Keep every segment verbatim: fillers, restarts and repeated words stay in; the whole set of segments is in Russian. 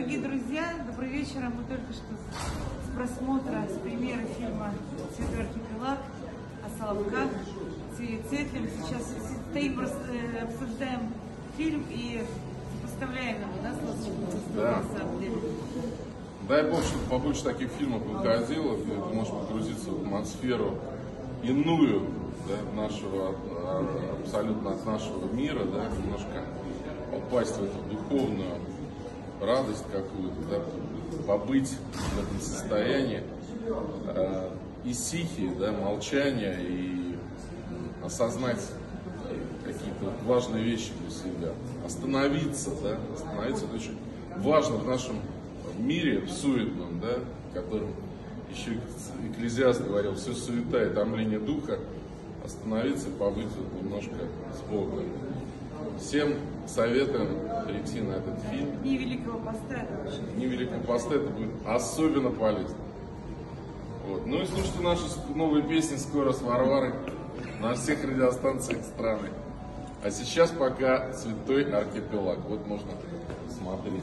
Дорогие друзья, добрый вечер. Мы только что с просмотра, с премьеры фильма «Святой архипелаг» о Соловках с Юрием Цетлем. Сейчас стоим, обсуждаем фильм и сопоставляем его, да, с «Ласточкой», да. на самом деле. Дай Бог, чтобы побольше таких фильмов выходило, ты можешь погрузиться в атмосферу иную, да, нашего, абсолютно от нашего мира, да, немножко попасть в эту духовную радость какую-то, да, побыть в этом состоянии э, исихи, да, молчания и осознать какие-то важные вещи для себя, остановиться, да, остановиться, это очень важно в нашем мире суетном, да, в котором еще Экклезиаст говорил, все суета и томление духа, остановиться, побыть вот немножко с Богом. Всем советуем прийти на этот фильм. Дни Великого Поста это очень... Дни Великого Поста это будет особенно полезно. Вот. Ну и слушайте наши новые песни скоро с Варварой на всех радиостанциях страны. А сейчас пока «Святой архипелаг». Вот можно смотреть,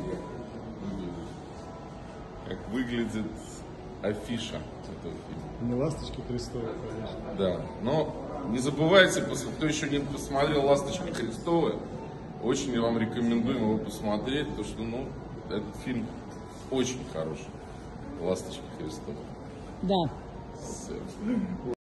как выглядит афиша этого фильма. Не «Ласточки Христовы», конечно. Да, но не забывайте, кто еще не посмотрел «Ласточки Христовы», очень вам рекомендуем его посмотреть, потому что, ну, этот фильм очень хороший. «Ласточки Христовы». Да. Все.